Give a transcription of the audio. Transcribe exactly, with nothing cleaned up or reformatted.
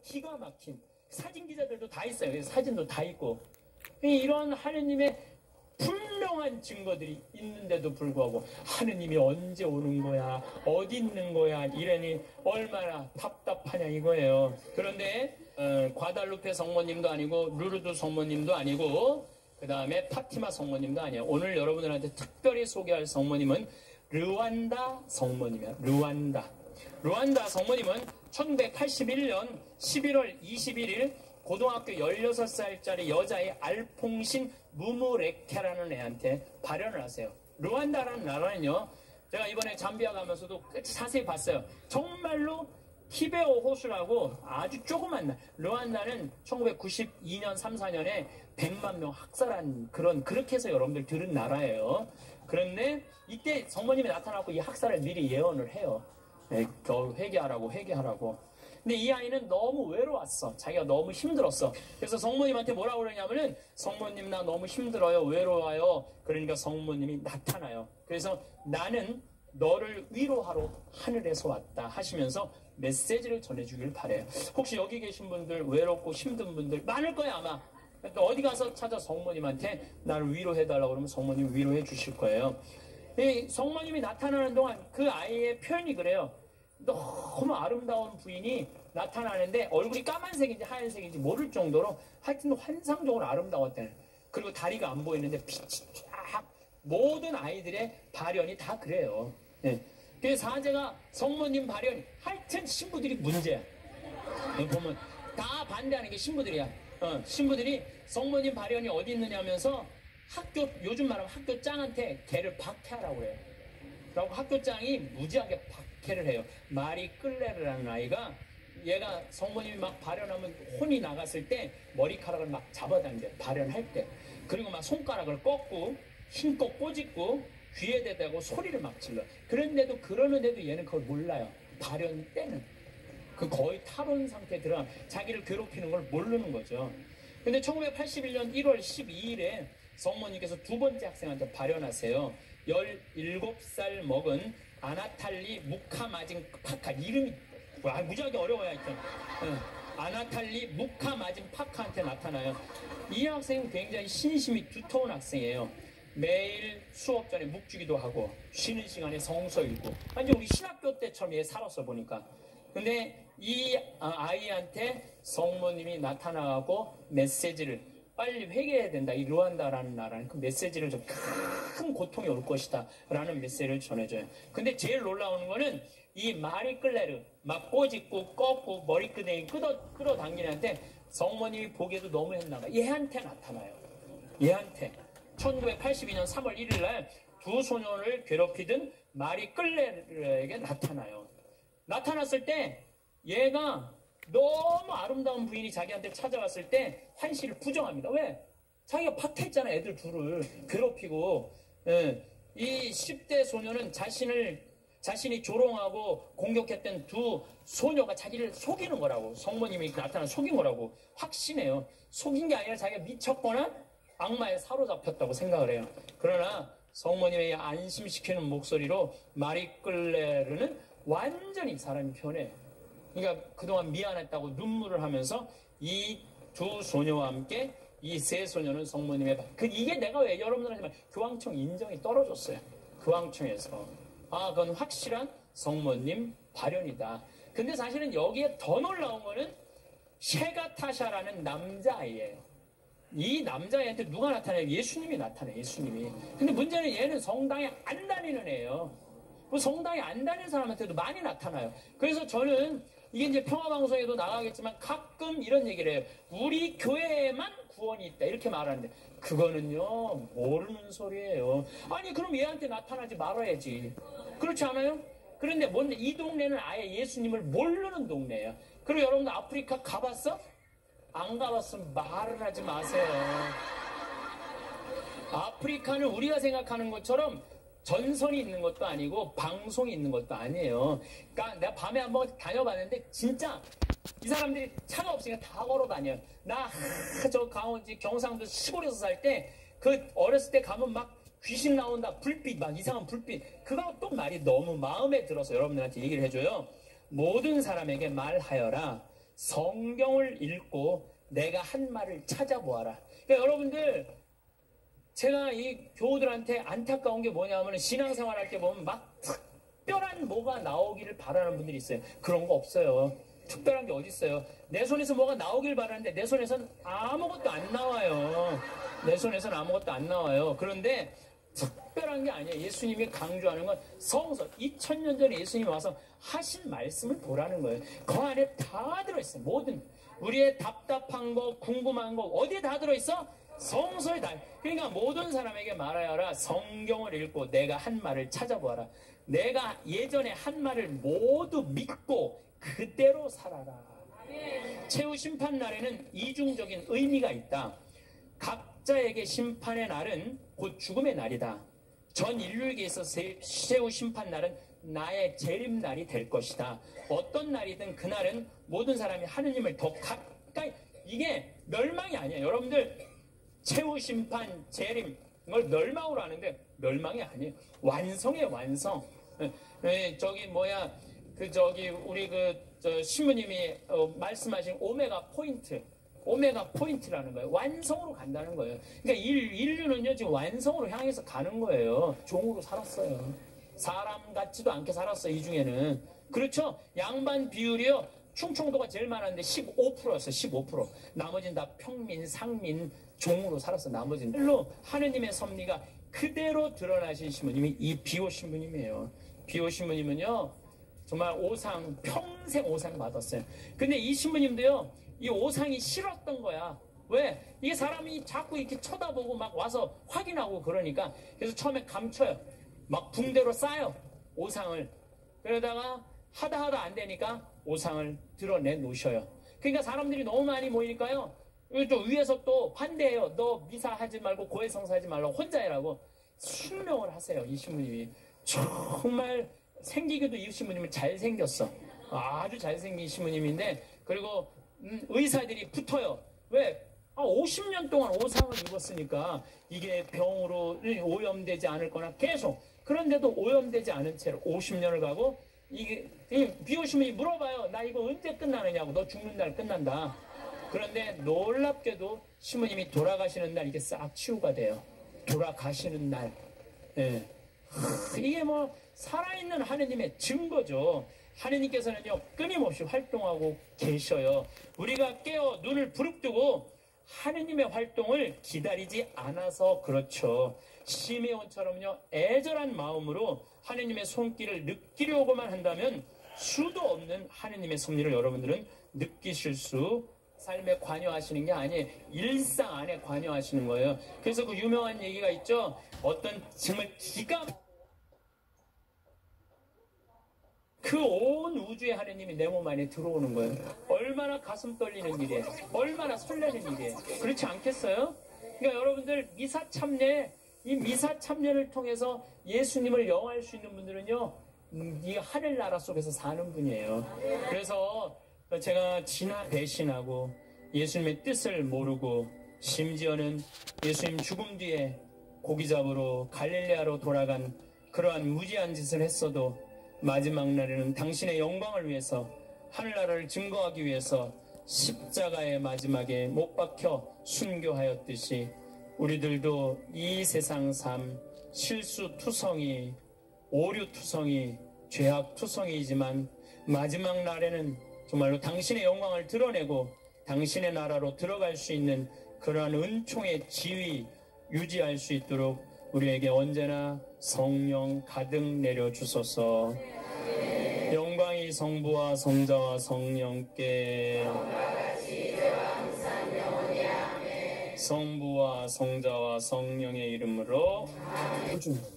기가 막힌 사진 기자들도 다 있어요. 그래서 사진도 다 있고 이런 하느님의 분명한 증거들이 있는데도 불구하고 하느님이 언제 오는 거야, 어디 있는 거야 이러니 얼마나 답답하냐 이거예요. 그런데 어, 과달루페 성모님도 아니고 루르드 성모님도 아니고 그 다음에 파티마 성모님도 아니에요. 오늘 여러분들한테 특별히 소개할 성모님은 르완다 성모님이야. 르완다. 르완다 성모님은 천구백팔십일 년 십일월 이십일일 고등학교 열여섯 살짜리 여자의 알퐁신 무무레케라는 애한테 발현을 하세요. 르완다라는 나라는요, 제가 이번에 잠비아 가면서도 자세히 봤어요. 정말로 히베오 호수라고 아주 조그만 나. 르완다는 천구백구십이 년 삼, 사 년에 백만 명 학살한 그런, 그렇게 해서 여러분들 들은 나라예요. 그런데 이때 성모님이 나타나고 이 학살을 미리 예언을 해요. 네, 겨우 회개하라고 회개하라고. 근데 이 아이는 너무 외로웠어. 자기가 너무 힘들었어. 그래서 성모님한테 뭐라고 그러냐면은 성모님 나 너무 힘들어요. 외로워요. 그러니까 성모님이 나타나요. 그래서 나는 너를 위로하러 하늘에서 왔다 하시면서 메시지를 전해주길 바래요. 혹시 여기 계신 분들 외롭고 힘든 분들 많을 거예요 아마. 그러니까 어디 가서 찾아 성모님한테 나를 위로해달라고 그러면 성모님이 위로해 주실 거예요. 이 성모님이 나타나는 동안 그 아이의 표현이 그래요. 너무 아름다운 부인이 나타나는데 얼굴이 까만색인지 하얀색인지 모를 정도로 하여튼 환상적으로 아름다웠대요. 그리고 다리가 안 보이는데 빛이 쫙. 모든 아이들의 발현이 다 그래요. 네. 그래서 사제가 성모님 발현, 하여튼 신부들이 문제야. 보면 다 반대하는 게 신부들이야. 어, 신부들이 성모님 발현이 어디 있느냐 하면서 학교, 요즘 말하면 학교 짱한테 걔를 박해하라고 해요. 그리고 학교장이 무지하게 박해를 해요. 마리 끌레르라는 아이가 얘가 성모님이 막 발현하면 혼이 나갔을 때 머리카락을 막 잡아당겨요. 발현할 때. 그리고 막 손가락을 꺾고 힘껏 꼬집고 귀에 대고 소리를 막 질러. 그런데도 그러는데도 얘는 그걸 몰라요. 발현 때는. 그 거의 탈원 상태에 들어가 자기를 괴롭히는 걸 모르는 거죠. 근데 천구백팔십일 년 일월 십이일에 성모님께서 두 번째 학생한테 발현하세요. 열일곱 살 먹은 아나탈리 무카마진 파카. 이름이 와, 무지하게 어려워요. 하여튼. 어, 아나탈리 무카마진 파카한테 나타나요. 이 학생은 굉장히 신심이 두터운 학생이에요. 매일 수업 전에 묵주기도 하고 쉬는 시간에 성서 읽고 완전 우리 신학교 때처럼 얘 살았어 보니까. 근데 이 아이한테 성모님이 나타나고 메시지를 빨리 회개해야 된다. 이 르완다라는 나라는 그 메시지를 좀 큰 고통이 올 것이다 라는 메시지를 전해줘요. 근데 제일 놀라운 거는 이 마리 끌레르 막 꼬집고 꺾고 머리끄댕이 끌어, 끌어당기는데 성모님이 보기에도 너무 했나 봐. 얘한테 나타나요. 얘한테 천구백팔십이 년 삼월 일일 날 두 소년을 괴롭히던 마리 끌레르에게 나타나요. 나타났을 때 얘가 너무 아름다운 부인이 자기한테 찾아왔을 때 환시를 부정합니다. 왜? 자기가 박해했잖아. 애들 둘을 괴롭히고. 예. 이 십 대 소녀는 자신을 자신이 조롱하고 공격했던 두 소녀가 자기를 속이는 거라고. 성모님이 나타나 속인 거라고 확신해요. 속인 게 아니라 자기가 미쳤거나 악마에 사로잡혔다고 생각을 해요. 그러나 성모님의 안심시키는 목소리로 마리 끌레르는 완전히 사람이 변해요. 그러니까 그동안 미안했다고 눈물을 하면서 이 두 소녀와 함께 이 세 소녀는 성모님의 그 이게 내가 왜 여러분들한테 교황청 인정이 떨어졌어요. 교황청에서 아 그건 확실한 성모님 발현이다. 근데 사실은 여기에 더 놀라운 거는 셰가타샤라는 남자아이예요. 이 남자애한테 누가 나타나요? 예수님이 나타나요. 예수님이. 근데 문제는 얘는 성당에 안 다니는 애예요. 그 성당에 안 다니는 사람한테도 많이 나타나요. 그래서 저는 이게 이제 평화방송에도 나가겠지만 가끔 이런 얘기를 해요. 우리 교회에만 구원이 있다 이렇게 말하는데 그거는요 모르는 소리예요. 아니 그럼 얘한테 나타나지 말아야지. 그렇지 않아요? 그런데 뭔데 이 동네는 아예 예수님을 모르는 동네예요. 그리고 여러분들 아프리카 가봤어? 안 가봤으면 말을 하지 마세요. 아프리카는 우리가 생각하는 것처럼 전선이 있는 것도 아니고 방송이 있는 것도 아니에요. 그러니까 내가 밤에 한번 다녀봤는데 진짜 이 사람들이 차가 없으니까 다 걸어 다녀요. 나 저 강원지 경상도 시골에서 살 때 그 어렸을 때 가면 막 귀신 나온다 불빛 막 이상한 불빛 그거 또 말이 너무 마음에 들어서 여러분들한테 얘기를 해줘요. 모든 사람에게 말하여라. 성경을 읽고 내가 한 말을 찾아보아라. 그러니까 여러분들, 제가 이 교우들한테 안타까운 게 뭐냐면 신앙생활 할 때 보면 막 특별한 뭐가 나오기를 바라는 분들이 있어요. 그런 거 없어요. 특별한 게 어디 있어요. 내 손에서 뭐가 나오길 바라는데 내 손에선 아무것도 안 나와요. 내 손에선 아무것도 안 나와요. 그런데 특별한 게 아니에요. 예수님이 강조하는 건 성서. 이천 년 전에 예수님이 와서 하신 말씀을 보라는 거예요. 그 안에 다 들어있어요. 모든 우리의 답답한 거, 궁금한 거 어디에 다 들어있어? 성서에 다. 그러니까 모든 사람에게 말하여라. 성경을 읽고 내가 한 말을 찾아보아라. 내가 예전에 한 말을 모두 믿고 그대로 살아라. 최후 심판 날에는 이중적인 의미가 있다. 각자에게 심판의 날은 곧 죽음의 날이다. 전 인류에게 있어서 최후 심판 날은 나의 재림날이 될 것이다. 어떤 날이든 그날은 모든 사람이 하느님을 더 가까이, 이게 멸망이 아니에요. 여러분들 최후 심판, 재림, 이걸 멸망으로 하는데 멸망이 아니에요. 완성의 완성. 에, 저기 뭐야 그 저기 우리 그 저 신부님이 어, 말씀하신 오메가 포인트, 오메가 포인트라는 거예요. 완성으로 간다는 거예요. 그러니까 일, 인류는요 지금 완성으로 향해서 가는 거예요. 종으로 살았어요. 사람 같지도 않게 살았어요. 이 중에는. 그렇죠. 양반 비율이요 충청도가 제일 많았는데 십오 퍼센트였어요. 십오 퍼센트. 나머지는 다 평민, 상민, 종으로 살았어. 나머지는. 일로 하느님의 섭리가 그대로 드러나신 신부님이 이 비오 신부님이에요. 비오 신부님은요 정말 오상, 평생 오상 받았어요. 근데 이 신부님도요 이 오상이 싫었던 거야. 왜? 이게 사람이 자꾸 이렇게 쳐다보고 막 와서 확인하고 그러니까. 그래서 처음에 감춰요. 막 붕대로 싸요. 오상을. 그러다가 하다 하다 안 되니까 오상을 드러내 놓으셔요. 그러니까 사람들이 너무 많이 모이니까요. 또 위에서 또 반대해요. 너 미사하지 말고 고해성사하지 말라고 혼자 해라고 순명을 하세요. 이 신부님이. 정말 생기기도 이 신부님은 잘생겼어. 아주 잘생긴 신부님인데 그리고 음, 의사들이 붙어요. 왜? 아, 오십 년 동안 오상을 입었으니까 이게 병으로 오염되지 않을 거나 계속. 그런데도 오염되지 않은 채로 오십 년을 가고 이게 비오 신부님이 물어봐요. 나 이거 언제 끝나느냐고. 너 죽는 날 끝난다. 그런데 놀랍게도 신부님이 돌아가시는 날 이게 싹 치유가 돼요. 돌아가시는 날. 예. 이게 뭐 살아있는 하느님의 증거죠. 하느님께서는요 끊임없이 활동하고 계셔요. 우리가 깨어 눈을 부릅뜨고 하느님의 활동을 기다리지 않아서 그렇죠. 시메온처럼요 애절한 마음으로 하느님의 손길을 느끼려고만 한다면 수도 없는 하느님의 섭리를 여러분들은 느끼실 수, 삶에 관여하시는 게 아니에요. 일상 안에 관여하시는 거예요. 그래서 그 유명한 얘기가 있죠. 어떤 정말 기가 그 온 우주의 하느님이 내 몸 안에 들어오는 거예요. 얼마나 가슴 떨리는 일이에요. 얼마나 설레는 일이에요. 그렇지 않겠어요? 그러니까 여러분들 미사 참례, 이 미사 참례를 통해서 예수님을 영화할 수 있는 분들은요 음, 이 하늘나라 속에서 사는 분이에요. 그래서 제가 진화 배신하고 예수님의 뜻을 모르고 심지어는 예수님 죽음 뒤에 고기 잡으러 갈릴레아로 돌아간 그러한 무지한 짓을 했어도 마지막 날에는 당신의 영광을 위해서 하늘나라를 증거하기 위해서 십자가의 마지막에 못 박혀 순교하였듯이 우리들도 이 세상 삶 실수투성이, 오류투성이, 죄악투성이지만 마지막 날에는 정말로 당신의 영광을 드러내고 당신의 나라로 들어갈 수 있는 그러한 은총의 지위 유지할 수 있도록 우리에게 언제나 성령 가득 내려주소서. 영광이 성부와 성자와 성령께 성부와 성자와 성령의 이름으로